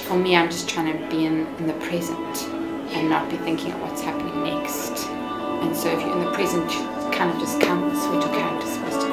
for me, I'm just trying to be in the present and not be thinking of what's happening next. And so if you're in the present, it kind of just comes what your character's supposed to